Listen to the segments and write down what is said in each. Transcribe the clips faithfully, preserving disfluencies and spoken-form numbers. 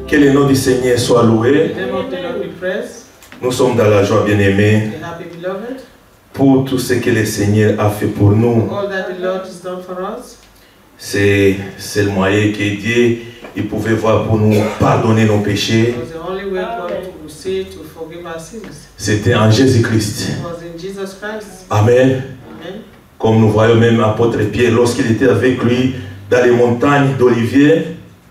Que le nom du Seigneur soit loué. Nous sommes dans la joie, bien-aimés, pour tout ce que le Seigneur a fait pour nous. C'est le moyen que Dieu il pouvait voir pour nous pardonner nos péchés. C'était en Jésus-Christ. Amen. Comme nous voyons même l'apôtre Pierre, lorsqu'il était avec lui dans les montagnes d'Olivier,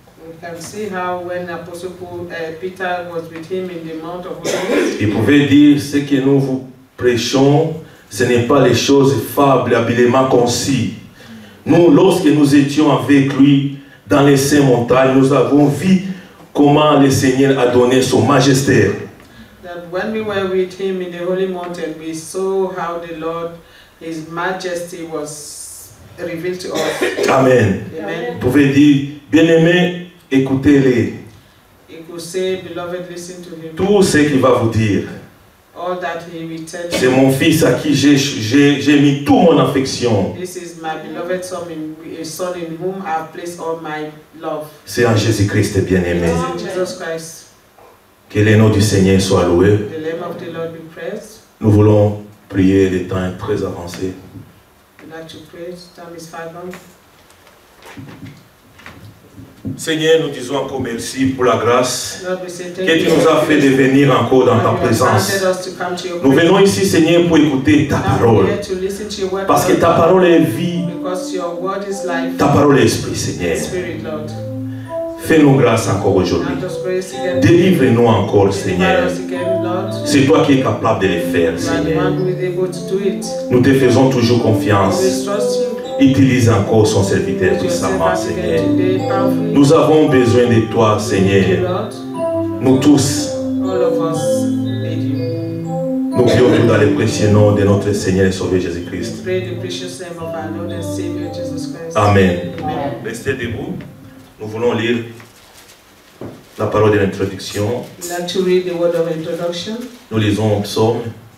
il pouvait dire ce que nous vous prêchons, ce n'est pas les choses fables, habilement concis. Nous, lorsque nous étions avec lui dans les saintes montagnes, nous avons vu comment le Seigneur a donné son majesté. That when we were with him in the holy mountain, we saw how the Lord, His Majesty, was revealed to us. Amen. Amen. Vous pouvez dire, bien-aimés, écoutez-les. You could say, beloved, listen to him. Tout ce qu'il va vous dire. All that he will tell you. C'est mon fils à qui j'ai mis toute mon affection. This is my beloved son in, a son in whom I have placed all my love. C'est en Jésus-Christ, bien-aimé. In Jesus Christ. Que le nom du Seigneur soit loué. The name of the Lord be praised. Nous voulons prier, le temps est très avancé. We'd like to pray. Time is far gone. Seigneur, nous disons encore merci pour la grâce Lord, we say thank que tu you nous as fait de venir encore dans ta présence. Nous venons ici, Seigneur, pour écouter ta parole. Parce que ta parole est vie, ta parole est esprit, Seigneur. Fais-nous grâce encore aujourd'hui. Délivre-nous encore, Seigneur. C'est toi qui es capable de le faire, Seigneur. Nous te faisons toujours confiance. Utilise encore son serviteur puissamment, Seigneur. Nous avons besoin de toi, Seigneur. Nous tous. Nous prions tout dans le précieux nom de notre Seigneur et Sauveur Jésus-Christ. Amen. Restez debout. Nous voulons lire la parole de l'introduction. Nous lisons Psaume.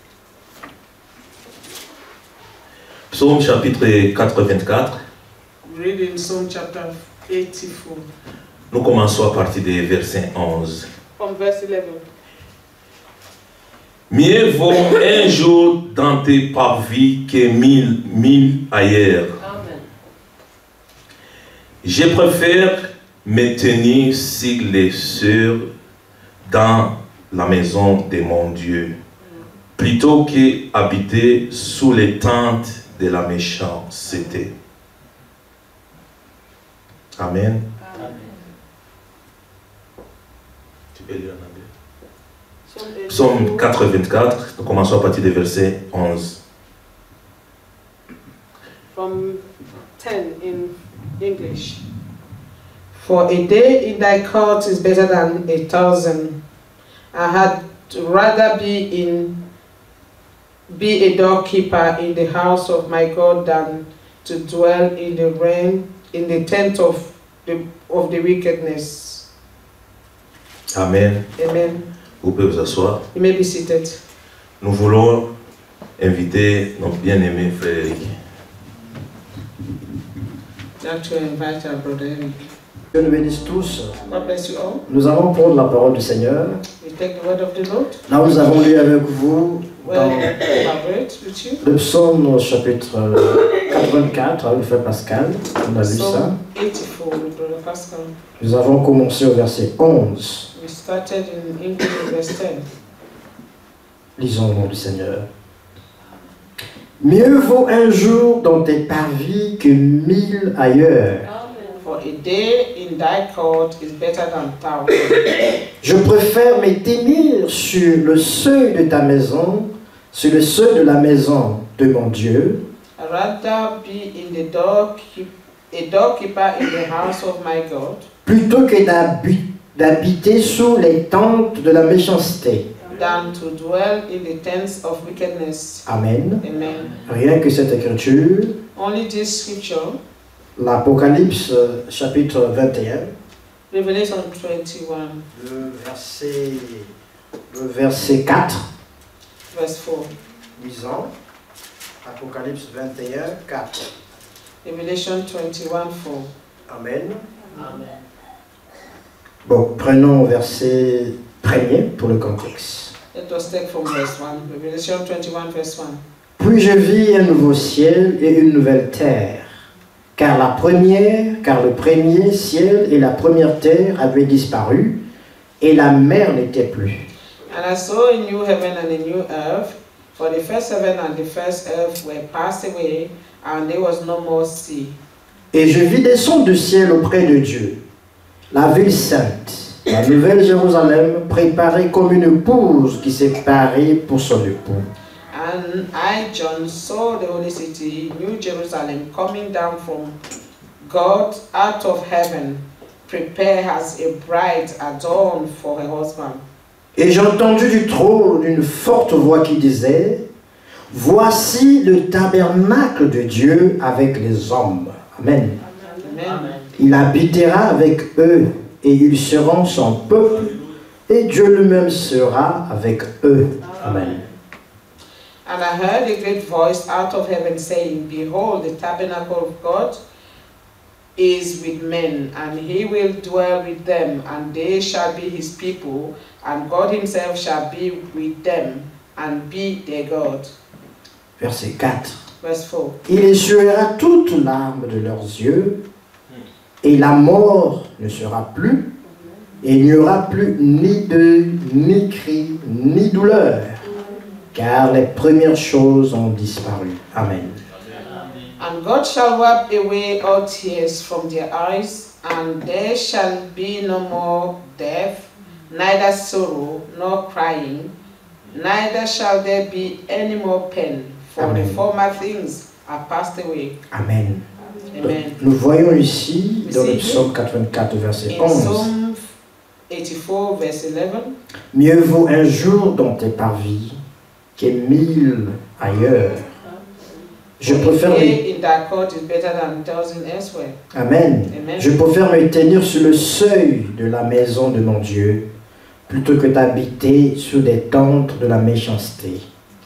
Psaume chapitre quatre-vingt-quatre. Reading Psalm chapter eighty-four. Nous commençons à partir du verset onze. From verse eleven. Mieux vaut un jour dans tes parvis que mille, mille ailleurs. Amen. Je préfère me tenir sur les cieux dans la maison de mon Dieu, plutôt qu'habiter sous les tentes de la méchanceté. Amen. Amen. Tu peux lire en anglais. Psaume quatre-vingt-quatre, nous commençons à partir du verset onze. From ten in English. For a day in thy court is better than a thousand. I had rather be in be a doorkeeper in the house of my God than to dwell in the reign in the tent of the of the wickedness. Amen. Amen. Vous pouvez vous asseoir. You may be seated. Nous voulons inviter notre bien-aimé frère Eric. I'd like to invite our brother Eric. Dieu nous bénisse tous. God bless you all. Nous allons prendre la parole du Seigneur. We take the word of the Lord. Là, nous avons lu avec vous Well, dans elaborate with you. le psaume chapitre quatre-vingt-quatre avec le frère Pascal. On a lu ça. Psalm eighty-four with Brother Pascal. Nous avons commencé au verset onze. We started in English verse ten. Lisons le nom du Seigneur. Mieux vaut un jour dans tes parvis que mille ailleurs. For a day in thy court is better than thousand. Je préfère me tenir sur le seuil de ta maison, sur le seuil de la maison de mon Dieu, I'd rather be in the door, a doorkeeper in the house of my God, plutôt que d'habi- d'habiter sous les tentes de la méchanceté. than to dwell in the tents of wickedness. Amen. Amen. Rien que cette écriture, Only this scripture, l'Apocalypse euh, chapitre vingt et un, Revelation twenty-one, le verset, le verset quatre, verse four. lisons, Apocalypse vingt et un, quatre. Revelation twenty-one, four. Amen. Amen. Bon, prenons verset premier pour le contexte. Let us take from verse one, Revelation twenty-one, verse one. Puis je vis un nouveau ciel et une nouvelle terre, car la première, car le premier ciel et la première terre avaient disparu, et la mer n'était plus. And I saw a new heaven and a new earth, for the first heaven and the first earth were passed away, and there was no more sea. Et je vis descendre du ciel auprès de Dieu, la ville sainte, la nouvelle Jérusalem, préparée comme une épouse qui s'est parée pour son époux. And I, John, saw the holy city, New Jerusalem, coming down from God out of heaven, prepared as a bride adorned for her husband. Et j'ai entendu du trône une forte voix qui disait, « Voici le tabernacle de Dieu avec les hommes. » Amen. Amen. Il habitera avec eux, et ils seront son peuple, et Dieu lui-même sera avec eux. Amen. And I heard a great voice out of heaven saying, Behold, the tabernacle of God is with men, and he will dwell with them, and they shall be his people, and God himself shall be with them, and be their God. Verset quatre. Verse four. Il essuiera toute larme de leurs yeux, et la mort ne sera plus, et il n'y aura plus ni deuil, ni cri, ni douleur, car les premières choses ont disparu. Amen. And God shall wipe away all tears from their eyes, and there shall be no more death, neither sorrow nor crying, neither shall there be any more pain, for Amen. the former things are passed away. Amen. Amen. Nous voyons ici, We dans le see psaume quatre-vingt-quatre, verset In onze, Psalm eighty-four, verse eleven, mieux vaut un jour dans tes parvis que mille ailleurs. Je "For a préfère me... day in thy court is better than a thousand elsewhere." Amen. Amen. Je préfère me tenir sur le seuil de la maison de mon Dieu plutôt que d'habiter sous des tentes de la méchanceté.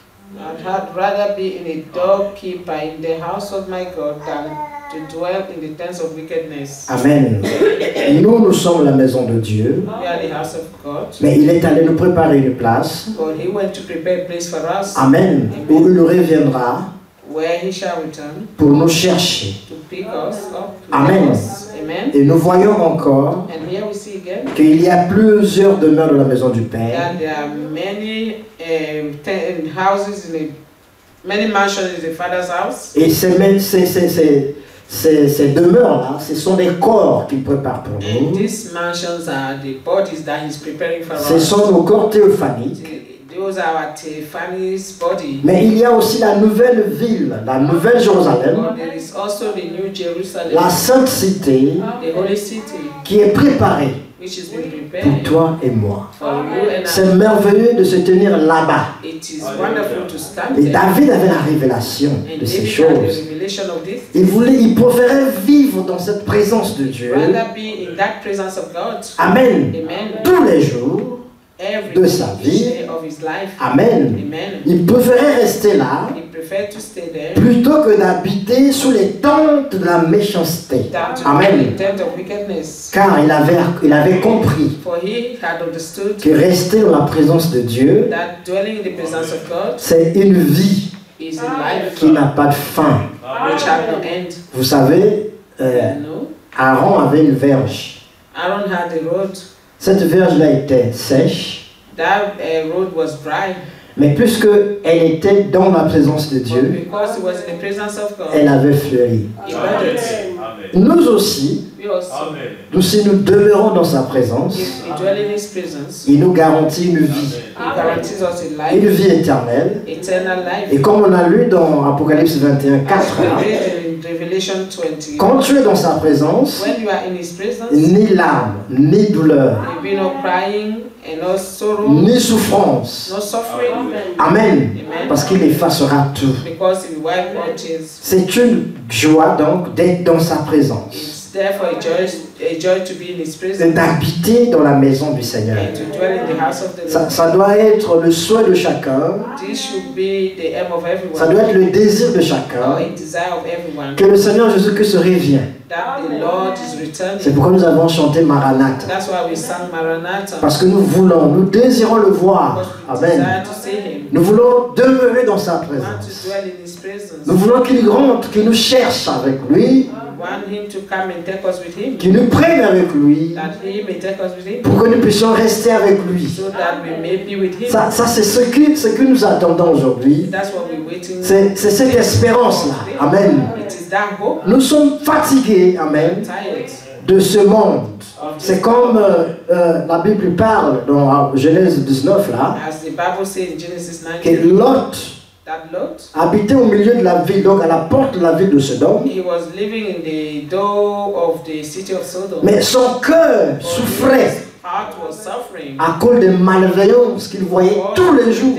I'd had rather be in a doorkeeper in the house of my God than to dwell in the tents of wickedness. Amen. Nous, nous sommes la maison de Dieu, We are the house of God, mais il est allé nous préparer une place. but he went to prepare a place for us, Amen. Où il reviendra where he shall return pour nous chercher. to pick us up. to Amen. make us. Amen. Et nous voyons encore And here we see again qu'il y a plusieurs demeures dans la maison du Père. that there are many um, ten houses in the many mansions in the Father's house. Et ces, mêmes- ces, ces, ces, ces, ces demeures-là, ce sont des corps qu'il prépare pour And nous. these mansions are the bodies that he's preparing for Ce us. sont nos corps théophaniques. Those are our Tiffany's body. Mais il y a aussi la nouvelle ville, la nouvelle Jérusalem, But there is also the New Jerusalem, la sainte cité the holy city, qui est préparée which has been pour prepared toi et moi. for you and I. C'est merveilleux de se tenir là-bas. It is wonderful to stand Et there. David avait la révélation And de ces David had the choses. revelation of this. Il voulait, il préférait vivre dans cette présence de Dieu. Rather be in that presence of God. Amen. Amen. Tous les jours. Every de sa vie. day of his life. Amen. Amen. Il préférait rester là He preferred to stay there plutôt que d'habiter sous les tentes de la méchanceté. than to Amen. be in the tent of wickedness. Car il avait, il avait compris For he had understood que rester dans la présence de Dieu, that dwelling in the presence of God c'est une vie is a life qui n'a pas de fin. which had no end. Vous savez, euh, You know, Aaron avait une verge. Aaron had a road. Cette verge-là était sèche, That uh, road was dry, mais puisque elle était dans la présence de but Dieu, because it was in the presence of God, elle avait fleuri. it budded. Nous aussi, We also, nous, si nous demeurons dans sa présence, if we dwell in His presence, il nous garantit une vie, He guarantees us a une life, vie éternelle. eternal life. Et comme on a lu dans Apocalypse vingt et un, As quatre, we read in Revelation twenty, quand tu es dans sa présence, when you are in His presence, ni larmes, ni douleur, there will be no crying and no sorrow, ni souffrance. no suffering. Amen. Amen. Parce qu'il effacera tout. Because He will wipe all tears. C'est une joie donc d'être dans sa présence, It's therefore a joy, a joy to be in His et presence d'habiter dans la maison du Seigneur. and to dwell in the house of the Ça, Lord. ça doit être le souhait de chacun, This should be the aim of ça everyone, doit être le désir de or chacun, a desire of everyone, que le Seigneur Jésus-Christ revienne. C'est pourquoi nous avons chanté Maranatha. Parce que nous voulons, nous désirons le voir. Amen. Nous voulons demeurer dans sa présence. Nous voulons qu'il rentre, qu'il nous cherche avec lui. Qu'il nous prenne avec lui. Pour que nous puissions rester avec lui. Ça, ça c'est ce que, ce que nous attendons aujourd'hui. C'est cette espérance-là. Amen. Nous sommes fatigués, amen, de ce monde. C'est comme euh, euh, la Bible parle dans Genèse dix-neuf, là, que Lot habitait au milieu de la ville, donc à la porte de la ville de Sodome. Mais son cœur souffrait à cause des malveillances qu'il voyait tous les jours.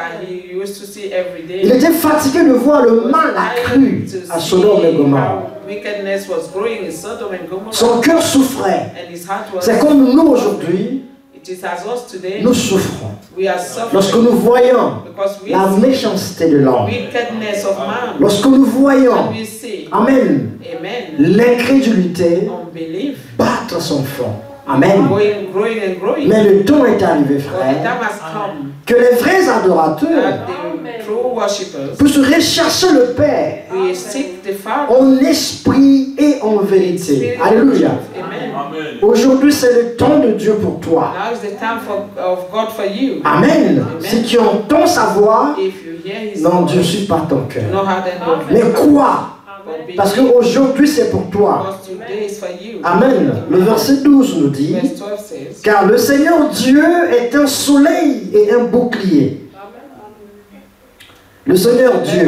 Il était fatigué de voir le mal accru à Sodome et Gomorrhe. Son cœur souffrait. C'est comme nous aujourd'hui, nous souffrons. Lorsque nous voyons la méchanceté de l'homme, lorsque nous voyons, amen, l'incrédulité battre son fond. Amen. Mais le temps est arrivé, frère, que les vrais adorateurs puissent rechercher le Père en esprit et en vérité. Alléluia. Aujourd'hui, c'est le temps de Dieu pour toi. Amen. Si tu entends sa voix, non, Dieu ne suit pas ton cœur. Mais quoi? Parce qu'aujourd'hui c'est pour toi. Amen. Le verset douze nous dit, car le Seigneur Dieu est un soleil et un bouclier. Le Seigneur Dieu.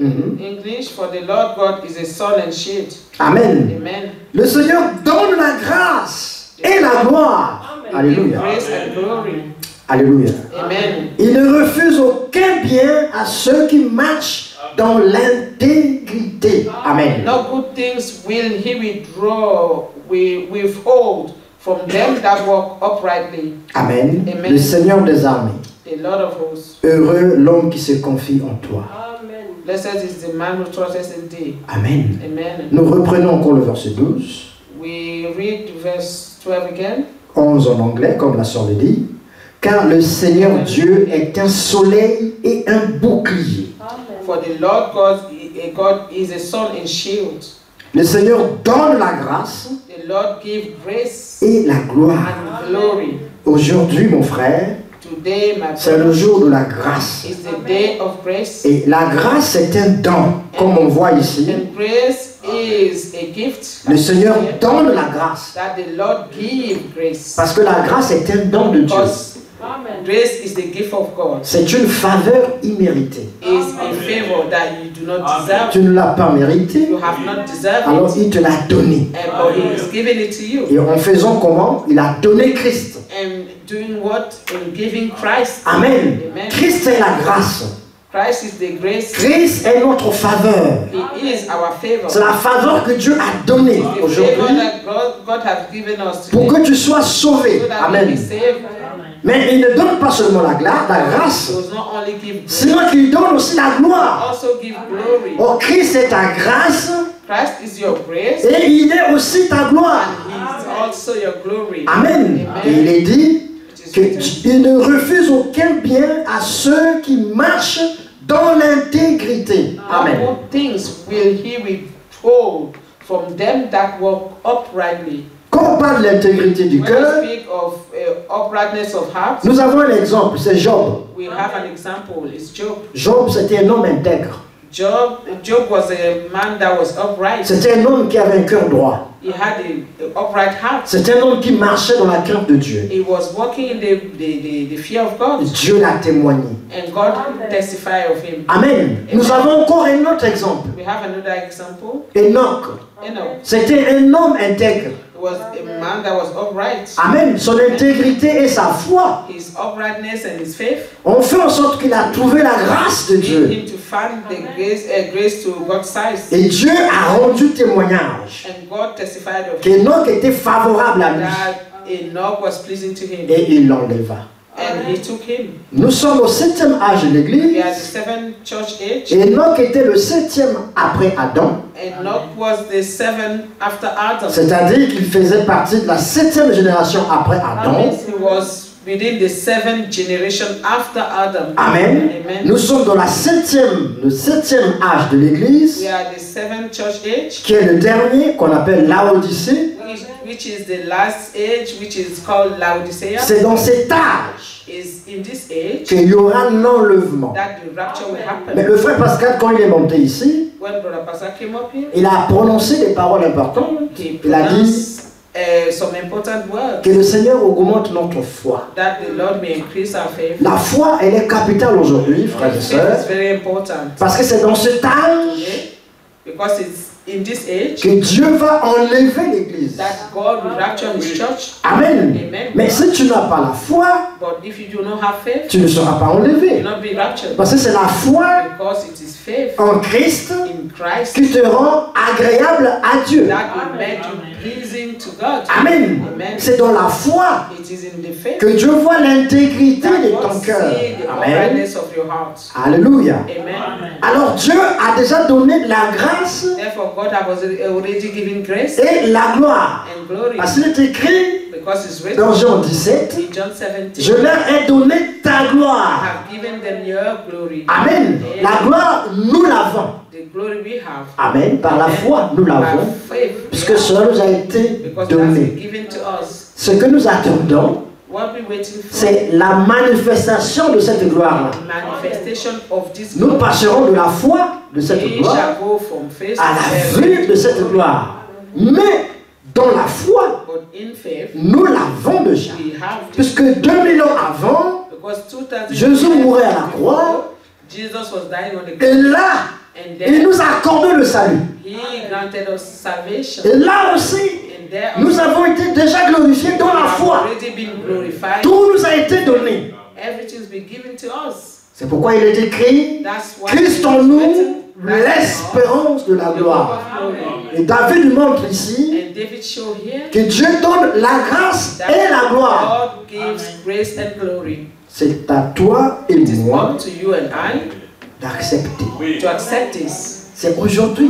Amen. Le Seigneur donne la grâce et la gloire. Alléluia. Alléluia. Il ne refuse aucun bien à ceux qui marchent dans l'intégrité. Amen. No good things will he withdraw, we withhold from them that walk uprightly. Amen. Amen. Le Seigneur des armées. The Lord of hosts. Heureux l'homme qui se confie en toi. Amen. Blessed is the man who trusts in thee. Amen. Amen. Nous reprenons encore le verset douze. We read verse twelve again. onze en anglais, comme la sœur le dit. Car le Seigneur Amen. Dieu est un soleil et un bouclier. For the Lord God, God is a sun and shield. Le Seigneur donne la grâce the Lord give grace et la gloire. And glory. Aujourd'hui, mon frère, c'est le jour de la grâce. Is the day of grace. Et la grâce, c'est un don, comme on voit ici. And grace is a gift. Le Seigneur donne la grâce. That the Lord give grace. Parce que la grâce est un don de Dieu. Grace is the gift of God. C'est une faveur imméritée. Is a favor that you do not deserve. Tu ne l'as pas mérité. You have not deserved alors it. il te l'a donné. And but he is giving it to you. Et en faisant comment? Il a donné Christ. And doing what? In giving Christ. Amen. Amen. Christ est la grâce. Christ is the grace. Christ est notre faveur. He is our favor. C'est la faveur que Dieu a donnée aujourd'hui pour que tu sois sauvé. So Amen. Mais il ne donne pas seulement la, la grâce, sinon qu'il donne aussi la gloire. Oh, Christ est ta grâce. Christ is your grace, et il est aussi ta gloire. And also your glory. Amen. Amen. Et il est dit qu'il ne refuse aucun bien à ceux qui marchent dans l'intégrité. Amen. What things will he withhold from them that walk uprightly? Quand on parle de l'intégrité du cœur, uh, nous avons un exemple, c'est Job. We have an example, it's Job. Job, c'était un homme intègre. Job, Job was a man that was upright. C'était un homme qui avait un cœur droit. He had a, a upright heart. C'était un homme qui marchait dans la crainte de Dieu. He was walking in the, the, the, the fear of God. Dieu l'a témoigné. And God testified of him. Amen. Amen. Nous avons encore un autre exemple. We have another example. Enoch. Enoch. C'était un homme intègre. Was a man that was upright. Amen. Son intégrité et sa foi his uprightness and his faith ont fait en sorte qu'il a trouvé la grâce de Dieu. Him to find the grace, uh, grace to God's side. Et Dieu a rendu témoignage qu'Enoch était favorable à lui. That Enoch was pleasing to him. Et il l'enleva. And he took him. Nous sommes au septième âge de l'Église. We are the seventh church age. Et Enoch était le septième après Adam. Enoch was the seventh after Adam. C'est-à-dire qu'il faisait partie de la septième génération après Adam. That means he was within the seventh generation after Adam. Amen. Amen. Nous sommes dans la septième, le septième âge de l'Église, We are the seventh church age, qui est le dernier qu'on appelle Laodicée. which, which is the last age, which is called Laodicea. C'est dans cet âge Is in this age qu'il y aura l'enlèvement. that the rapture will happen. Mais le frère Pascal, quand il est monté ici, When Brother Pastor came up here, il a prononcé des paroles importantes. he Il a dit pronounced uh, some important words que le Seigneur augmente notre foi. that the Lord may increase our faith. La foi, elle est capitale aujourd'hui, frères et Faith sœurs, is very important. parce que c'est dans cet âge Okay? Because it's in this age que Dieu va enlever l'Église. that God will rapture His church. Amen. Amen. Mais si tu n'as pas la foi, But if you do not have faith, tu ne seras pas you enlevé. will not be raptured. Parce que c'est la foi Because it is faith en Christ in Christ qui te rend agréable à Dieu. that will make you pleasing to God. Amen. Amen. C'est dans la foi It is in the faith que Dieu voit l'intégrité that de God ton cœur. see the Amen. uprightness of your heart. Alléluia. Amen. Alors Dieu a déjà donné la grâce Therefore, God has already given grace et la gloire. and glory. Parce qu'il est écrit Because it's dans written Jean dix-sept, in John seventeen, je leur ai donné ta I gloire. have given them your glory. Amen. La gloire, nous l'avons. The glory we have. Amen. Par la foi, nous l'avons. By faith, we Puisque have. cela nous a été Because it has been donné. given to us. Ce que nous attendons, What we're waiting for c'est la manifestation de cette gloire-là. manifestation of this Nous glory. passerons de la foi de cette We gloire shall go from faith à to la faith. vue de cette gloire. Mais dans la foi, But in faith, nous l'avons déjà. we have this. Puisque deux mille ans avant, Because two thousand Jésus mourait à la croix, Jesus was dying on the et cross. là, And il then nous a accordé le salut. He granted us salvation. Et là aussi, And there nous avons été déjà glorifiés dans la foi. already been glorified. Tout nous a été donné. Everything's been given to us. C'est pourquoi il est écrit, That's why Christ en nous, l'espérance de la the gloire. hope of glory. Et David montre ici And David showed here que Dieu donne la grâce that et la gloire. God gives grace and glory. C'est à toi et It is moi up to you and I d'accepter. to accept this. C'est aujourd'hui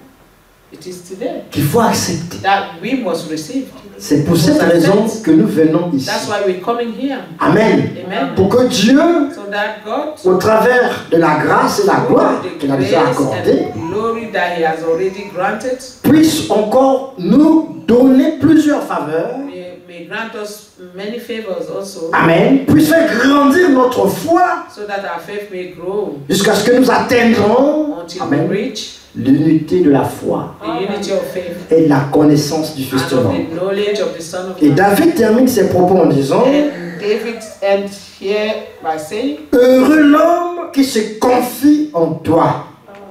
It is today qu'il faut accepter. that we must receive. C'est pour cette raison que nous venons ici. That's why we're coming here. Amen. Amen. Pour que Dieu, So that God, au travers de la grâce et la gloire the qu'il a grace déjà accordée, and glory that He has already granted, puisse encore nous donner plusieurs faveurs. may, may grant us many favors also, Amen. Puisse faire grandir notre foi so that our faith may grow jusqu'à ce que nous atteindrons until Amen. we reach l'unité de la foi the unity of faith et de la connaissance du Fils and de of l'homme. the knowledge of the Son of Et Man. David termine ses propos en disant, And David ends here by saying, heureux l'homme qui se confie en toi.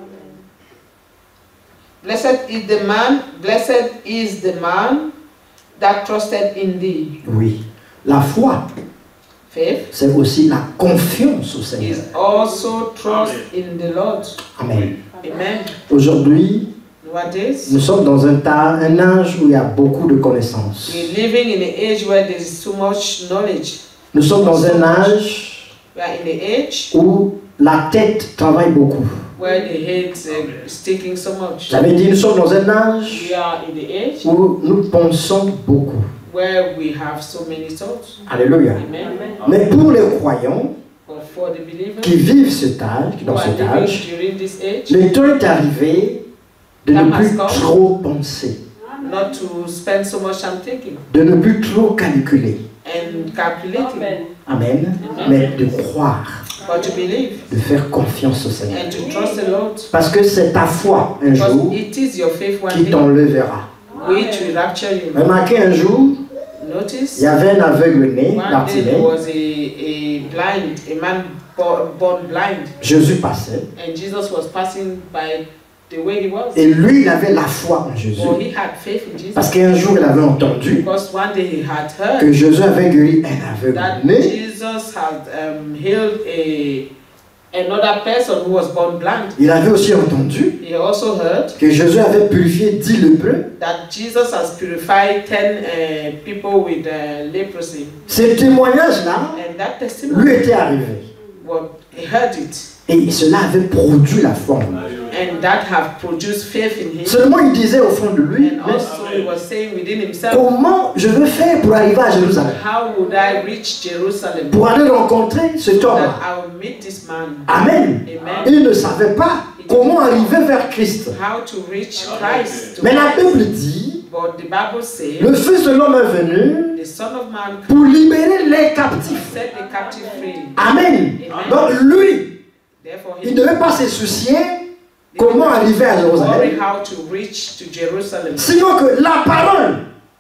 Blessed is the man, blessed is the man that trusted in thee. Oui, la foi, Faith c'est aussi la confiance au Seigneur. is also trust in the Lord. Amen. Amen. Aujourd'hui, Nowadays, nous sommes dans un, tas, un âge où il y a beaucoup de connaissances. we're living in an age where there is too much knowledge. Nous sommes dans un âge We are in the age où la tête travaille beaucoup. where the head uh, is taking so much. J'avais dit, nous sommes dans un âge We are in the age où nous pensons beaucoup. where we have so many thoughts. Alléluia. Amen. Mais pour les croyants But for the believers qui vivent cet âge, qui who dans are cet living âge, during this age, le temps est arrivé de ne plus trop penser, not to spend so much time thinking de ne plus trop calculer. and calculating, Amen. Mais de croire, but to believe de faire confiance au Seigneur. and to trust the Lord. Parce que c'est ta foi un Because jour it is your faith one qui day t'enlèvera. which will rapture you. Remarquez un jour, il Notice y avait un aveugle-né, one day there Bartimée. was a, a blind, a man bo- born blind, Jésus passait. and Jesus was passing by the way he was. Et lui, il avait la foi en Jésus. So he had faith in Jesus. Parce qu'un jour, il avait entendu Because one day he had heard que Jésus avait guéri un that aveugle-né. Jesus had um, healed a Another person who was born blind. Il avait aussi entendu He also heard que Jésus avait purifié dix lépreux. that Jesus has purified ten uh, people with uh, leprosy. Ce témoignage-là And that lui testimony, était arrivé. well, he heard it. Et cela avait produit la foi en lui. And that have produced faith in him. Seulement, il disait au fond de lui, And also he was saying within himself, comment je veux faire pour arriver à Jérusalem? how would I reach Jerusalem? Pour aller rencontrer cet That homme. I will meet this man. Amen. Amen. Il ne savait pas comment arriver vers Christ. How to reach Christ. To Mais la Christ. Bible dit, But the Bible says, le Fils de l'homme est venu the Son of Man pour libérer les captifs. set the captive free. Amen. Donc lui, Therefore, il he ne devait pas se soucier comment arriver à worry Jérusalem. how to reach to Jerusalem. Sinon que la parole,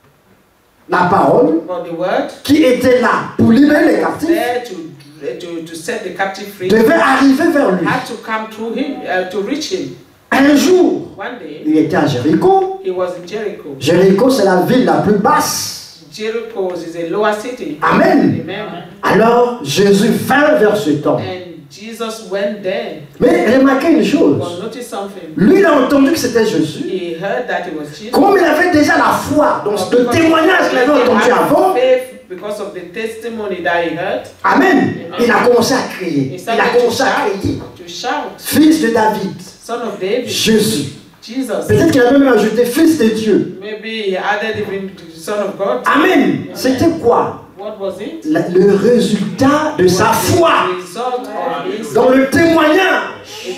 la parole But the word qui était là pour libérer les captifs there to, to, to set the captive free devait arriver vers lui. had to come through him, uh, to reach him. Un jour, One day, il était à Jéricho. he was in Jericho. Jéricho, c'est la ville la plus basse. Jericho is a lower city. Amen. Amen. Alors, Jésus vint vers cet homme. And Jesus went there. Mais remarquez une chose. But notice something. Lui, il a entendu que c'était Jésus. He heard that it was Jesus. Comme il avait déjà la foi, donc le témoignage qu'il avait entendu avant, Because of the testimony that he heard, Amen, il a commencé à crier. Il a commencé à crier. to shout, Fils de David, Son of David, Jésus. Jesus. Peut-être qu'il a même ajouté Fils de Dieu. Maybe he added even to the Son of God. Amen. C'était quoi? What was it? La- Le résultat de sa foi The result of his dans le témoignage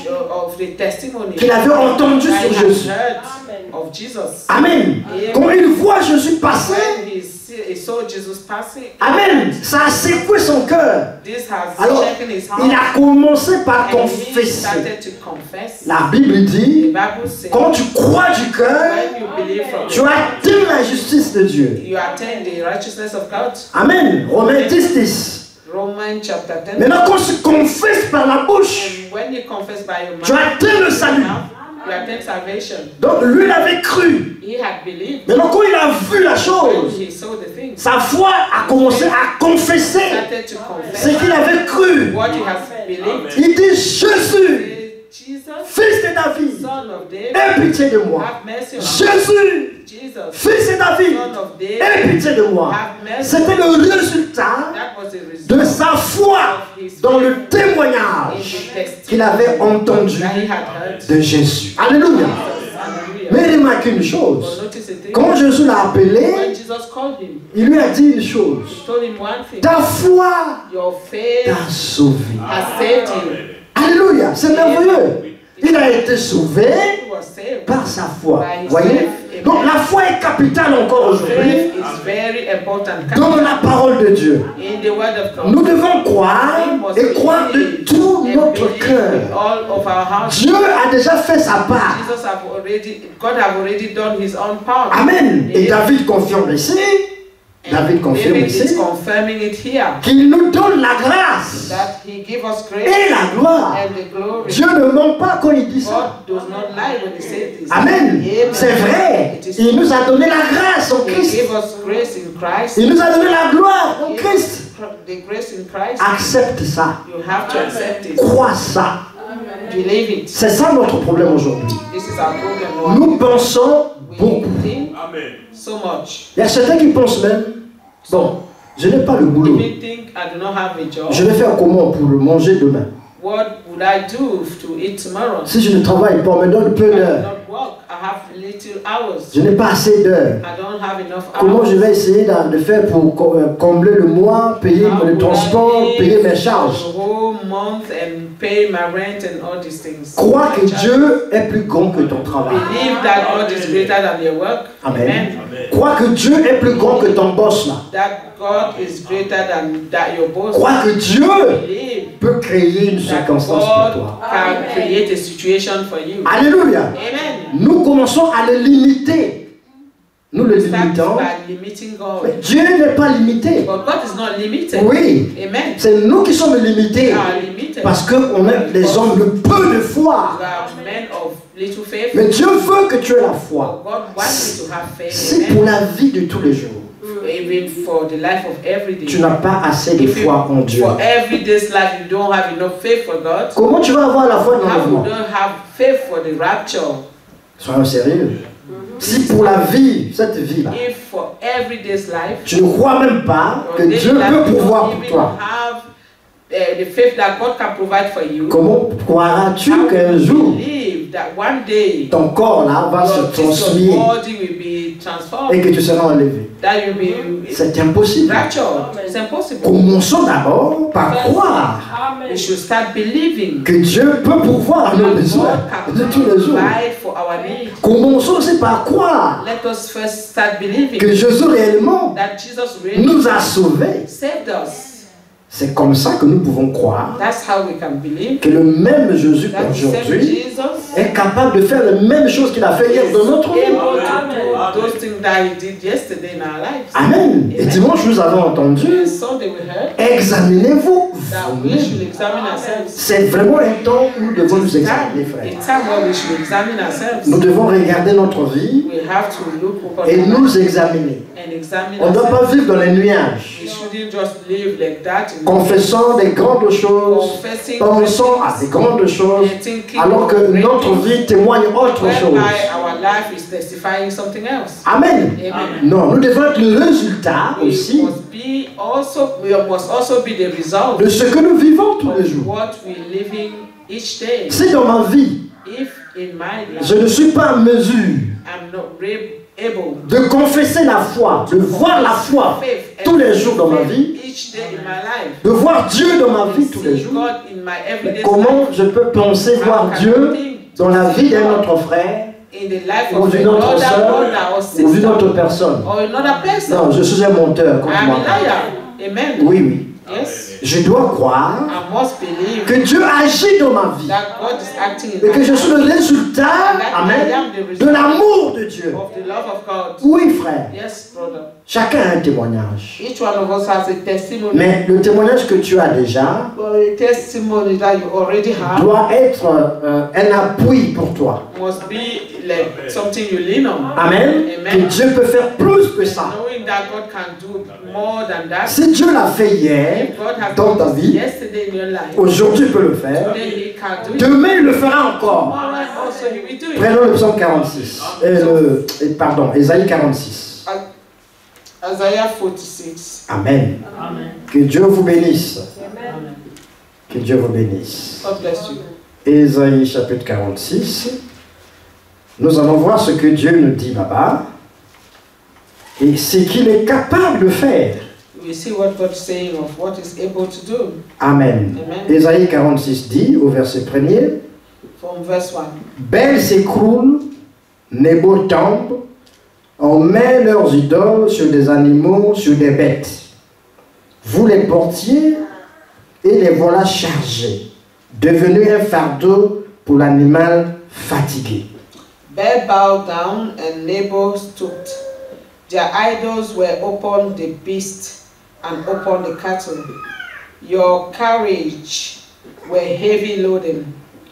of the testimony qu'il avait entendu that sur he had Jésus. heard of Jesus. Amen. Quand il voit Jésus passer, When he, see, he saw Jesus passing, Amen, ça a secoué son cœur. this has Alors, shaken his heart. il a commencé par And he confesser. started to confess. La Bible The dit, Bible says, quand tu crois du cœur, when you believe from tu the heart, atteins la justice de Dieu. you attain the righteousness of God. Amen. Romains dix, dix. Romans chapter ten. Maintenant, quand tu confesses par la bouche, And when you confess by your mouth, tu atteins le salut. you attain salvation. Donc, lui, il avait cru. He had believed. Maintenant, quand il a vu la When chose, he saw the thing, sa foi a commencé à confesser started to ce confess qu'il avait cru. what he has believed. Il dit, Jésus, Jesus, fils de David, Son of David, aie pitié de moi. have mercy on me. Jésus, Jesus, fils de David, Son of David, aie pitié de moi. have mercy. C'était le résultat That was the result de sa foi of his dans le faith témoignage in the testimony qu'il avait entendu that he had heard. de Jésus. Alléluia. Hallelujah. Mais remarquez une chose. But notice a thing. Quand Jésus l'a appelé, When Jesus called him, il lui a dit une chose. he told him one thing. Ta foi Your faith t'a sauvé. has saved you. Alléluia. C'est merveilleux. Il a été sauvé He was saved. par sa foi. By his Voyez? faith. Donc la foi est capitale encore aujourd'hui Faith is very important. dans la parole de Dieu. In the word of God. Nous devons croire et croire de tout notre cœur. All of our hearts. Dieu a déjà fait sa part. Jesus have already, God have already done his own part. Amen. Et David confirme ici, And David confirme David is ici, confirming it here. qu'il nous donne la grâce That he give us grace et la gloire. and the glory. Dieu ne ment pas quand il dit ça. God does not lie when he says this. Amen. C'est vrai. It is Il nous a donné la grâce en He Christ. gave us grace in Christ. Il nous a donné la gloire en Christ. The grace in Christ. Accepte ça. You have to accept it. Crois ça. Believe it. C'est ça notre problème aujourd'hui. This is our problem. Nous pensons We beaucoup. think so much. Il y a certains qui pensent même, bon, je n'ai pas le boulot. We think I do not have a job. Je vais faire comment pour le manger demain? What would I do to eat tomorrow? Si je ne travaille pas, on me donne peu I do d'heures. not work. I have little hours. Je n'ai pas assez d'heures. I don't have enough hours. Comment je vais essayer de de faire pour co- euh, combler le mois, payer How le would transport, I payer live mes charges? the whole month and pay my rent and all these things. Crois que Dieu est plus grand que ton travail. Believe that God is greater than your work. Amen. Crois que Dieu est plus grand que ton boss là. That God is greater than that your boss. Crois que Dieu Believe peut créer une that circonstance pour God toi. can create a situation for you. Alléluia. Amen. Nous commençons à le limiter. Nous le Start limitons. by limiting God. Mais Dieu n'est pas limité. But God is not limited. Oui. Amen. C'est nous qui sommes limités. We are limited. Parce qu'on est des hommes de peu de foi. We are men of little faith. Mais Dieu veut que tu aies la foi. God wants you to have faith. C'est Amen. pour la vie de tous les jours. even for the life of every day. Tu n'as pas assez de If you, foi en Dieu. for every day's life, you don't have enough faith for God. Comment tu vas avoir la foi dans How you l'enlèvement? don't have faith for the rapture? Soyons sérieux. Si pour la vie, cette vie-là, If for every day's life, tu ne crois même pas que your daily Dieu life, peut you don't pourvoir pour even toi, have uh, the faith that God can provide for you. comment croiras-tu How qu'un can you jour, believe that one day ton corps là va se your physical transmuer body will be transformed, et que tu seras enlevé? that you'll be C'est impossible. raptured? It's impossible. Commençons d'abord par croire We should start believing que Dieu peut pourvoir à nos that besoins God de can tous les jours. provide for our needs. Commençons aussi par croire Let us first start believing que Jésus réellement that Jesus really nous a sauvés. saved us. C'est comme ça que nous pouvons croire That's how we can believe que le même Jésus that the same aujourd'hui Jesus est capable de faire les mêmes choses qu'il a fait hier dans notre is vie. able to do those things that he did yesterday in our lives. Amen. Et dimanche, nous avons entendu, And Sunday we heard examinez-vous that we vous-même. should examine ourselves. C'est vraiment un temps où nous devons nous examiner, Time, frère. a time where we should examine ourselves. Nous devons regarder notre vie We have to look upon et our nous lives examiner. and examine On ne doit ourselves. pas vivre dans les nuages, We shouldn't just live like that. in confessant des grandes choses, confessing pensant à des grandes choses, and thinking alors que of great notre things, vie témoigne autre chose. whereby our life is testifying something else. Amen. Amen. Non, nous devons être le résultat We aussi must be also we must also be the result de ce que nous vivons tous les of jours. what we living each day. Si dans ma vie, If in my je life ne suis pas en mesure I'm not re- able de confesser la foi, de voir la foi faith tous les jours dans ma vie, each day in my life, de voir Dieu dans ma vie tous les see jours, God in my everyday comment life, je peux penser voir Dieu dans la vie d'un autre frère in the life ou of d'une autre another sœur brother or ou d'une sister autre personne? or another person? Non, je suis un menteur comme I'm moi. a liar. Amen. Oui, oui. Yes. Je dois croire I must believe que Dieu agit dans ma vie that God is acting in et my que je suis le life, résultat, and that I amen, am the de result l'amour de Dieu. of the love of God. Oui, frère. Yes, brother. Chacun a un témoignage. Each one of us has a testimony. Mais le témoignage que tu as déjà But the testimony that you already have doit être euh, un appui pour toi. must be like something you lean on. Amen. Amen. Que Dieu peut faire plus que ça. Knowing that God can do more than that. Si Dieu l'a fait hier If God has dans ta done this vie, yesterday in your life, aujourd'hui il peut le faire. then He can do it. Demain il le fera encore. Tomorrow also He will do it. Prenons le psaume quarante-six. Euh, le, et pardon, Ésaïe quarante-six. Isaiah forty-six. Amen. Amen. Que Dieu vous bénisse. Amen. Que Dieu vous bénisse. God bless you. Ésaïe chapitre quarante-six. Nous allons voir ce que Dieu nous dit là-bas et ce qu'il est capable de faire. We see what God is saying of what He's able to do. Amen. Amen. Ésaïe quarante-six dit au verset premier, From verse one. Bel s'écroule, Nebo tombe, on met leurs idoles sur des animaux, sur des bêtes. Vous les portiez et les voilà chargés, devenus un fardeau pour l'animal fatigué. Bel bowed down and Nebo stooped. Their idols were upon the beast and upon the cattle. Your carriage were heavy loading.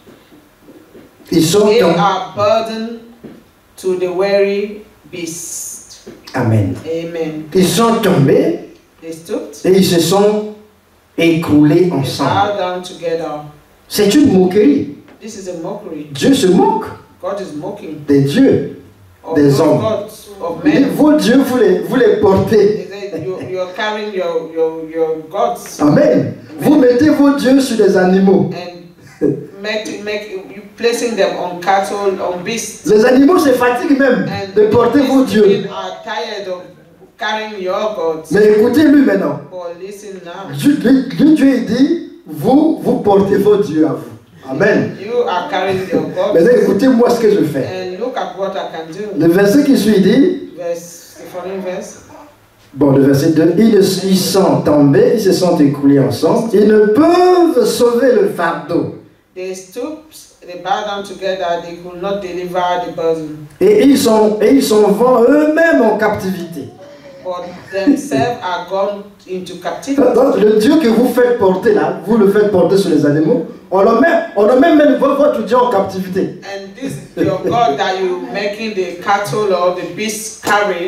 Ils sont They tombés. are burden to the weary beast. Amen. Amen. Ils sont tombés They stooped. et ils se sont écroulés They ensemble. bowed down together. C'est une moquerie. This is a mockery. Dieu se moque God is mocking des dieux, of des those hommes. gods, of Et men. vos dieux, vous les, vous les portez. They say you, you're carrying your, your, your gods Amen. Vous mettez vos dieux sur des animaux. and make, make, you placing them on cattle, on beasts. Les animaux se fatiguent même And de porter vos these dieux. men are tired of carrying your gods. Mais écoutez-lui maintenant. But listen now. Dieu, lui, lui, Dieu il dit, vous, vous portez vos dieux à vous. Amen. You are carrying your gods. Maintenant écoutez-moi ce que je fais. And look at what I can do. Le verset qui suit dit, Verse, the following verse. bon le verset deux, ils, ils sont tombés, ils se sont écoulés ensemble, ils ne peuvent sauver le fardeau. They stooped, they bowed down together, they could not deliver the burden. Et ils sont, et ils sont vont eux-mêmes en captivité. But themselves are gone into captivity. Donc, le Dieu que vous faites porter là, vous le faites porter sur les animaux, on a même, on a même mis votre Dieu en captivité. And this your God that you making the cattle or the beasts carry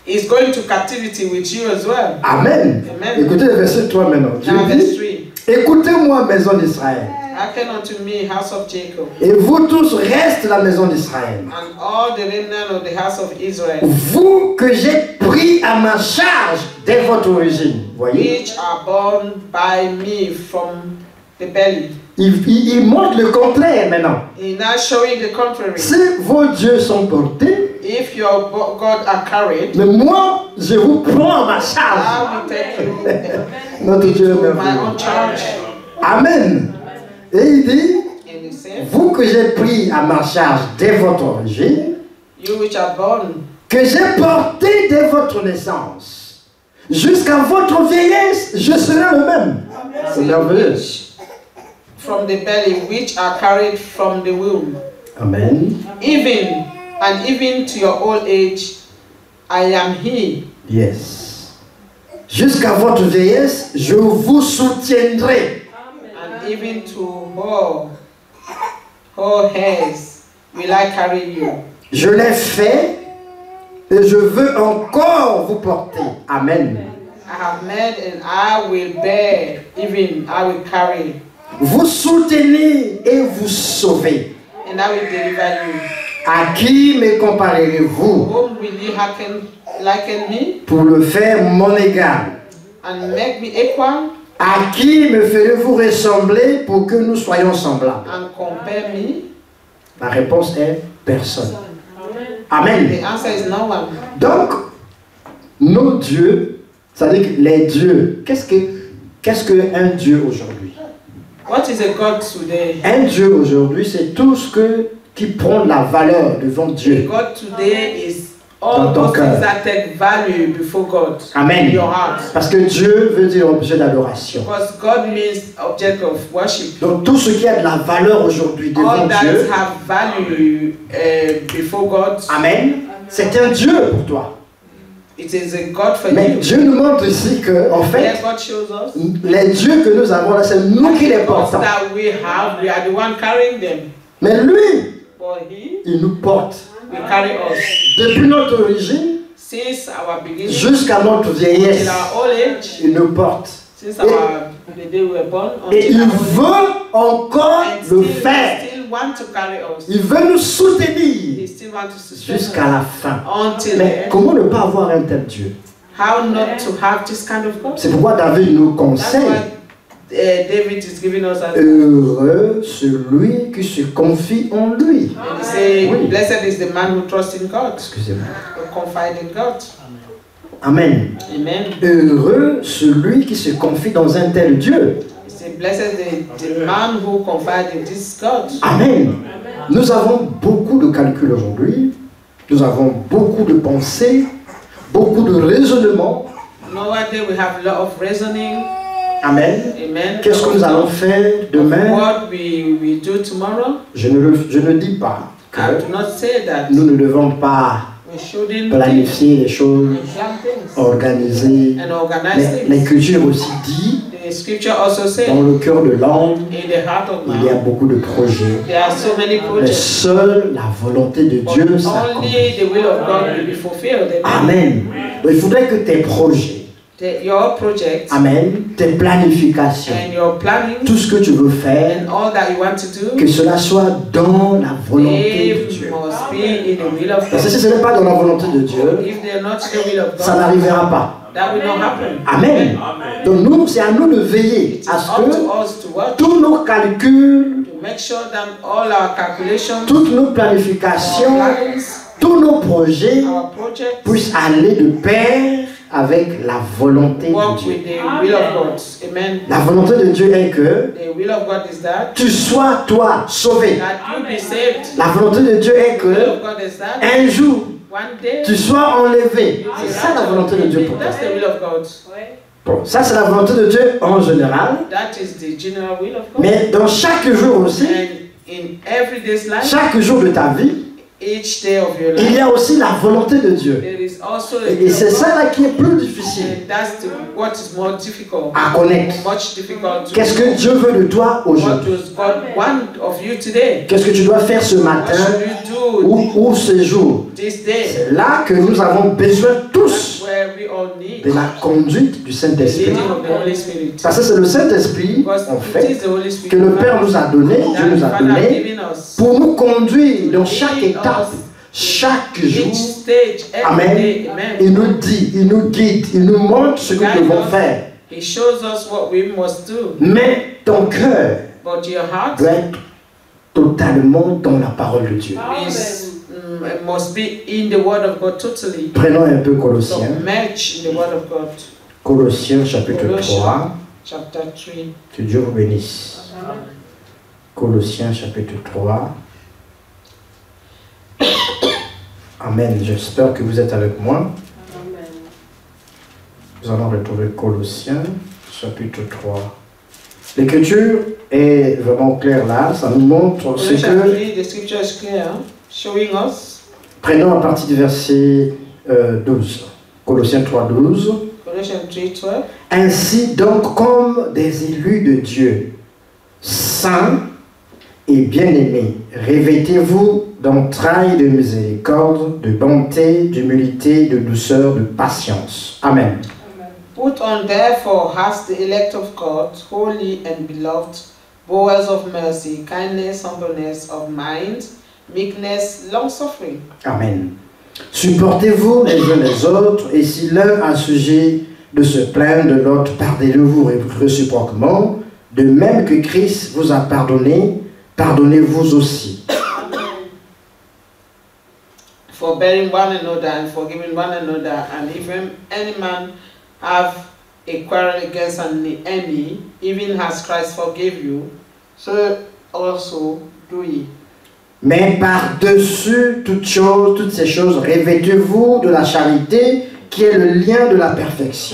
is going to captivity with you as well. Amen. Amen. Écoutez le verset trois maintenant. Dieu Now, verse dit, three. écoutez-moi, maison d'Israël. Hearken unto me, house of Jacob, Et vous tous, reste la maison d'Israël. and all the remnant of the house of Israel, Vous que j'ai pris à ma charge dès votre origine. Voyez, which are born by me from the belly. il, il, il montre le contraire maintenant. He's now showing the contrary. Si vos dieux sont portés, If your bo- God are carried, mais moi, je vous prends à ma charge. I will take you Notre Dieu est to my merveilleux. own charge. Amen. Et il dit, And he said, vous que j'ai pris à ma charge dès votre origine, you which are born, que j'ai porté dès votre naissance, jusqu'à votre vieillesse, je serai le même. C'est merveilleux. from the belly, which are carried from the womb, Amen. even and even to your old age, I am He. Yes. Jusqu'à votre vieillesse, je vous soutiendrai. And even to all, all hairs will I carry you. Je l'ai fait et je veux encore vous porter. Amen. I have made and I will bear, even I will carry, Vous soutenir et vous sauver. and I will deliver you. À qui me comparerez-vous Whom will ye hearken, liken me, pour le faire mon égal? and make me equal, À qui me ferez-vous ressembler pour que nous soyons semblables? and compare me? La réponse est personne. Amen. The answer is no one. Donc, nos dieux, c'est-à-dire que les dieux, qu'est-ce que qu'est-ce qu'un Dieu aujourd'hui? What is a God today? Un Dieu aujourd'hui, c'est tout ce que, qui prend de la valeur devant A Dieu. God today is Dans all ton those cœur. things that take value before God. Amen. In your heart. Parce que Dieu veut dire objet d'adoration. Because God means object of worship. Donc tout ce qui a de la valeur aujourd'hui devant All that Dieu, have value uh, before God, Amen, c'est un Dieu pour toi. it is a God for Mais you. Dieu nous montre ici que, en fait, Yes, God shows us. les dieux que nous avons là, c'est nous qui les The gods portons. that we have, we are the one carrying them. Mais lui, But He il nous porte. will carry us Depuis notre origine since our beginning jusqu'à notre vieillesse, till our old age, il nous porte. since our the day we were born Et until il our old age. veut encore And le still, He faire. still want to carry us. Il veut nous He soutenir still want to sustain jusqu'à us la fin. until the Mais end. comment ne pas avoir un tel Dieu? How not to have this kind of God? C'est pourquoi David nous That's conseille: why uh, David is giving us a heureux celui qui se confie en lui. and he say, Oui. blessed is the man who trusts in God, Excusez-moi. who confide in God. Amen. Amen. Heureux celui qui se confie dans un tel Dieu. He say, blessed the, the man who confide in this God. Amen. Nous avons beaucoup de calculs aujourd'hui. Nous avons beaucoup de pensées, beaucoup de raisonnements. Nowadays we have a lot of reasoning. Amen. Amen. Qu'est-ce que nous allons faire demain? What we will do tomorrow. Je ne, le, je ne dis pas que I do not say that nous ne devons pas we shouldn't planifier les choses, plan things organiser. and organize Mais things. l'Écriture aussi dit, The scripture also says dans le cœur de l'homme, in the heart of il y a man beaucoup de projets. there are so many Mais projects. seule la volonté de But Dieu s'accomplit. only the will of God will be fulfilled. Amen. Donc, il faudrait que tes projets, The, your projects Amen, tes planifications, and your planning tout ce que tu veux faire, and all that you want to do, que cela soit dans la volonté de it Dieu. must be in the will of Parce que God. si ce n'est pas dans la volonté de Dieu, If they are not in the will of ça God, n'arrivera pas. that will not happen. Amen. Donc nous, c'est à nous de veiller It is à ce up que to us to watch, tous nos calculs, to make sure that all our calculations, toutes nos our planifications, plans, tous nos projets our projects puissent aller de pair avec la volonté work de Dieu. with the will of God. Amen. La volonté de Dieu est que The will of God is that tu sois, toi, sauvé. that you be saved. La volonté de Dieu est The will que of God is that un jour, one day tu sois enlevé. you C'est will ça la volonté de Dieu pour toi. That's the will of God. Bon, ça c'est la volonté de Dieu en général. That is the general will of God. Mais dans chaque jour aussi, And in every day's life, chaque jour de ta vie, each day of your il life, y a aussi la volonté de Dieu. there is also a Et, will et of c'est God. ça là qui est plus difficile And that's the, what is more difficult, à connaître. much difficult to Qu'est-ce que Dieu veut de toi What aujourd'hui? does God want of you today? Qu'est-ce que tu dois faire ce What matin should you do ou, ou ce jour? this day? C'est là que nous avons besoin tous de la conduite du Saint-Esprit. Parce que c'est le Saint-Esprit, en fait, que le Père nous a donné, Dieu nous a donné, pour nous conduire dans chaque étape, chaque jour. Amen. Il nous dit, il nous guide, il nous montre ce que nous devons faire. Mais ton cœur doit être totalement dans la parole de Dieu. Prenons un peu Colossiens. Colossiens chapitre trois. Que Dieu vous bénisse. Colossiens chapitre trois. Amen. J'espère que vous êtes avec moi. Nous allons retrouver Colossiens chapitre trois. L'écriture est vraiment claire là. Ça nous montre ce que... Prenons à partir du verset euh, douze. Colossiens trois, douze. Ainsi donc, comme des élus de Dieu, saints et bien-aimés, revêtez-vous d'entrailles de miséricorde, de bonté, d'humilité, de douceur, de patience. Amen. Put on therefore as the elect of God, holy and beloved, bowels of mercy, kindness, humbleness of mind, meekness, long-suffering. Amen. Supportez-vous les uns les autres, et si l'un a sujet de se plaindre de l'autre, pardonnez-vous réciproquement, de même que Christ vous a pardonné, pardonnez-vous aussi. Forbearing one another and forgiving one another, and even any man have a quarrel against an enemy, even as Christ forgave you, so also do ye. Mais par-dessus toutes choses, toutes ces choses, revêtez-vous de la charité, qui est le lien de la perfection.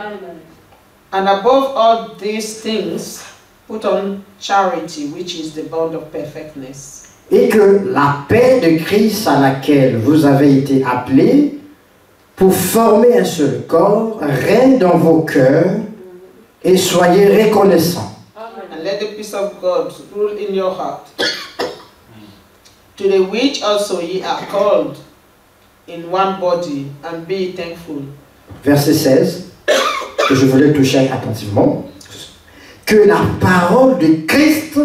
And above all these things, put on charity, which is the bond of perfectness. Et que la paix de Christ à laquelle vous avez été appelés, pour former un seul corps, règne dans vos cœurs, et soyez reconnaissants. And let the peace of God rule in your heart, to the which also ye are called in one body, and be thankful. Verset seize, que je voulais toucher attentivement. Que la parole de Christ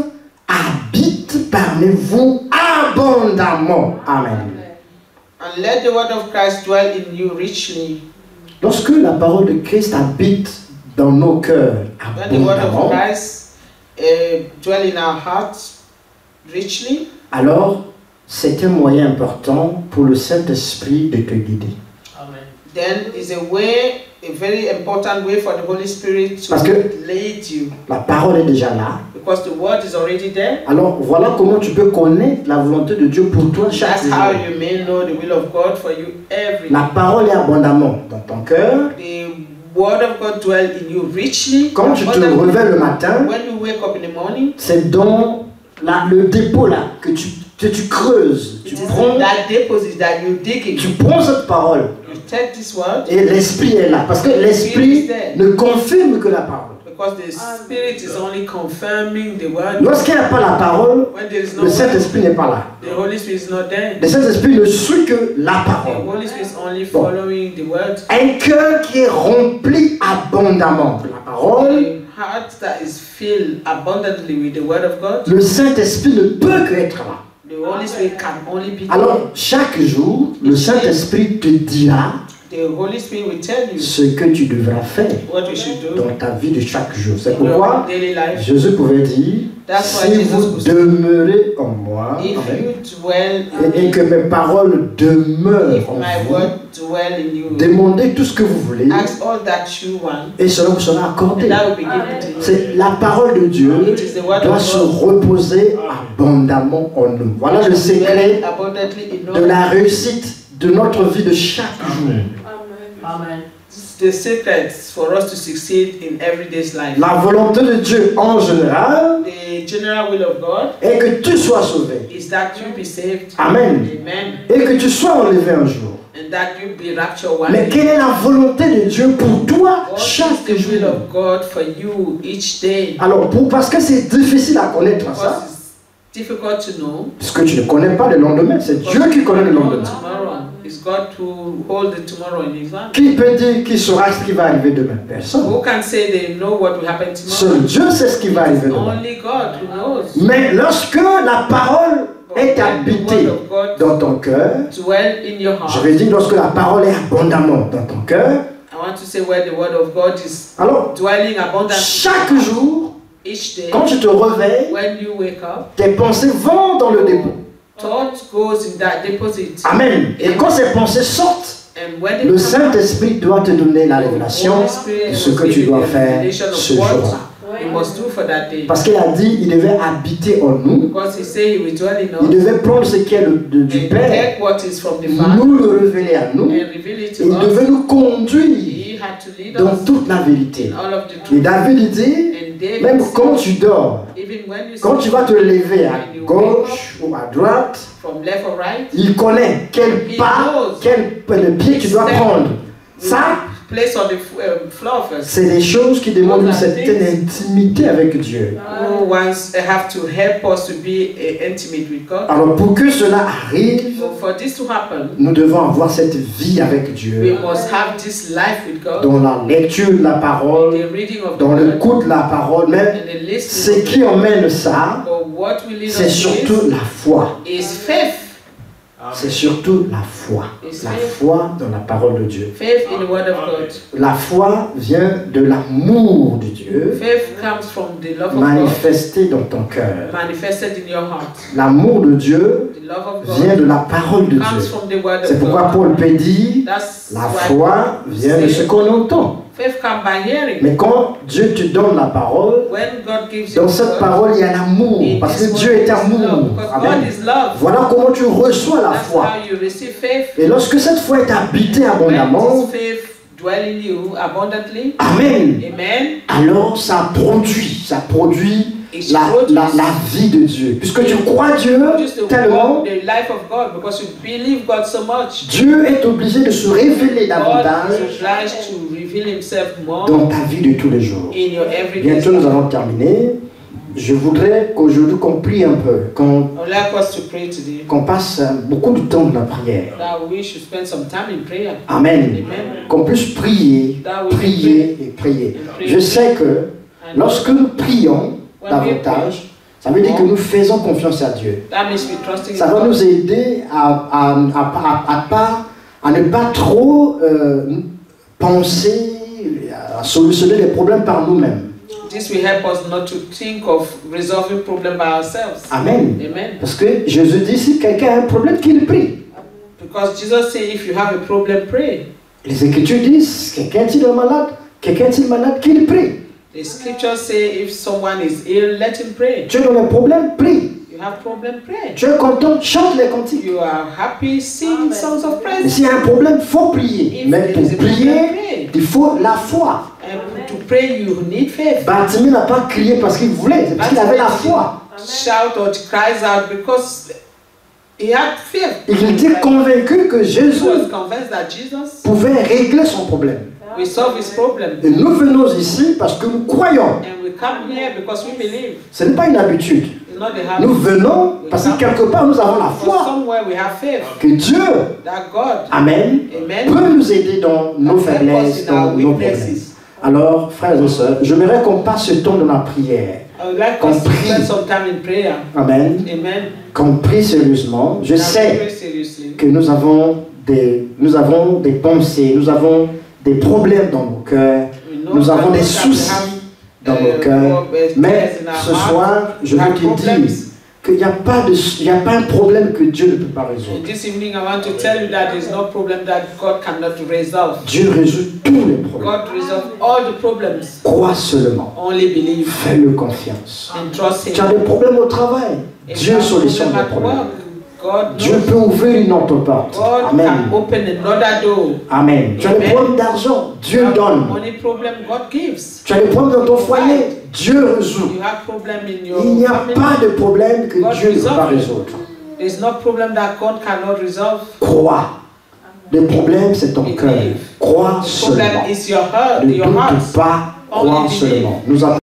habite parmi vous abondamment. Amen. And let the word of Christ dwell in you richly. Lorsque la parole de Christ habite dans nos cœurs When the word of abondamment, Christ uh, dwell in our hearts richly, alors c'est un moyen important pour le Saint-Esprit de te guider. Amen. Then is a way, a very important way for the Holy Spirit to Parce que lead you. La parole est déjà là. Because the word is already there. Alors voilà comment tu peux connaître la volonté de Dieu pour toi chaque That's jour. how you may know the will of God for you every day. La parole est abondamment dans ton cœur. The word of God dwell in you richly. Quand tu te réveilles le matin, when you wake up in the morning, c'est dans la, le dépôt là que tu, que tu creuses. Tu prends, that deposit that you dig tu prends cette parole. You take this word, et l'esprit est là. Parce que l'esprit ne confirme que la parole. Because the Spirit is only confirming the word. Lorsqu'il n'y a pas la parole, no le Saint-Esprit n'est pas là. The Holy Spirit is not there. Le Saint-Esprit ne suit que la parole. The Holy Spirit is only following bon. the word. Un cœur qui est rempli abondamment de la parole. A heart that is filled abundantly with the word of God. Le Saint-Esprit ne peut qu'être là. The Holy Spirit can only be there. Alors, chaque jour, le Saint-Esprit te dira The Holy Spirit will tell you ce que tu devras faire what you should do dans ta vie de chaque jour. C'est pourquoi Jésus pouvait dire, That's si vous demeurez en moi, if amen, you dwell et, et que mes paroles demeurent if en my vous, word dwell in you, demandez tout ce que vous voulez ask all that you want, et cela vous sera accordé. and that will be given to you. C'est la parole de Dieu doit se reposer abondamment en nous. Voilà le secret de la réussite de notre vie de chaque jour. Amen. It's the secret for us to succeed in everyday's life. La volonté de Dieu en général, the general will of God, est que tu sois sauvé. Is that you be saved. Amen. Amen. Et que tu sois enlevé un jour. And that you be raptured one Mais day. quelle est la volonté de Dieu pour toi What chaque is the will jour? of God for you each day? Alors, pour, parce que c'est difficile à connaître ça. Because it's difficult to know. Parce que tu ne connais pas le lendemain. C'est Dieu qui connaît le lendemain. Tomorrow. It's God to hold the tomorrow in his hand. Qui peut dire qu'il saura ce qui va arriver demain? Personne. Who can say they know what will happen tomorrow? Seul Dieu sait ce qui va arriver demain. Only God who knows. Mais lorsque la parole est habitée dans ton cœur, je vais dire lorsque la parole est abondamment dans ton cœur, alors chaque jour, quand tu te réveilles, tes pensées vont dans le dépôt. Amen. Et quand ces pensées sortent, le Saint-Esprit doit te donner la révélation de ce que tu dois faire ce jour-là. Parce qu'il a dit il devait habiter en nous. Il devait prendre ce qui est le, de, du Père, nous le révéler à nous. Et il devait nous conduire dans toute la vérité. Et David dit, même quand tu dors, quand tu vas te lever à gauche ou à droite, il connaît quel pas, quel pied tu dois prendre. Ça, c'est des choses qui demandent une certaine intimité avec Dieu. Alors pour que cela arrive, nous devons avoir cette vie avec Dieu. Dans la lecture de la parole, dans l'écoute de la parole, même ce qui emmène ça, c'est surtout la foi. C'est surtout la foi. La foi dans la parole de Dieu. La foi vient de l'amour de Dieu manifesté dans ton cœur. L'amour de Dieu vient de la parole de Dieu. C'est pourquoi Paul peut dire, la foi vient de ce qu'on entend. Mais quand Dieu te donne la parole, dans cette parole il y a l'amour, parce que Dieu est amour. Amen. Voilà comment tu reçois la foi. Et lorsque cette foi est habitée abondamment, Amen. Alors ça produit, ça produit La, la, la vie de Dieu. Puisque tu crois Dieu tellement, Dieu est obligé de se révéler davantage dans ta vie de tous les jours. Bientôt nous allons terminer. Je voudrais qu'aujourd'hui qu'on prie un peu, qu'on qu'on passe beaucoup de temps dans la prière. Amen. Qu'on puisse prier, prier et prier. Je sais que lorsque nous prions davantage, ça veut dire que nous faisons confiance à Dieu. Ça va nous aider à, à, à, à, pas, à ne pas trop euh, penser à solutionner les problèmes par nous-mêmes. This will help us not to think of resolving problem by ourselves. Amen. Amen. Parce que Jésus dit si quelqu'un a un problème, qu'il prie. Because Jesus said if you have a problem, pray. Les Écritures disent quelqu'un est-il malade, quelqu'un est-il malade, qu'il prie. The Scriptures say if someone is ill, let him pray. Tu as un problème, prie. You have problem, pray. Tu es content, chante les cantiques. You are happy, sing songs of praise. S'il y a un problème, il faut prier. Mais pour prier, il faut la foi. And to pray, you need faith. Bartimée n'a pas crié parce qu'il voulait, c'est parce qu'il avait la foi. Shout or cries out because he had faith. Il était convaincu que Jésus was convinced that Jesus pouvait régler son problème. We solve his problem. Et nous venons ici parce que nous croyons. And we come here because we believe. Ce n'est pas une habitude. Nous venons parce que quelque part nous avons la foi que Dieu, Amen, peut nous aider dans nos faiblesses, dans nos problèmes. Alors, frères et sœurs, j'aimerais qu'on passe ce temps dans la prière. Qu'on prie. Amen. Qu'on prie sérieusement. Je sais que nous avons des, nous avons des pensées, nous avons des problèmes dans nos cœurs, nous avons des soucis dans nos cœurs. Mais ce soir, je veux te dire qu'il n'y a pas de, il n'y a pas un problème que Dieu ne peut pas résoudre. This evening, I want to tell you that there is no problem that God cannot resolve. Dieu résout tous les problèmes. God resolves all the problems. Crois seulement. Only believe. Fais-le confiance. And trust Him. Tu as des problèmes au travail. Dieu solutionne les problèmes. God Dieu peut ouvrir une autre porte. God Amen. can open another door. Amen. Tu as des problèmes d'argent. Dieu donne. Money problem, God gives. Tu as des problèmes dans ton foyer. Dieu résout. You have problem in your Il n'y a family. pas de problème que God Dieu ne peut pas resolve it. résoudre. There is no problem that God cannot resolve. Crois. Le problème, c'est ton cœur. Crois The seulement. problem is your heart. Ne Your heart. doute pas. Crois Only believe. seulement. Nous avons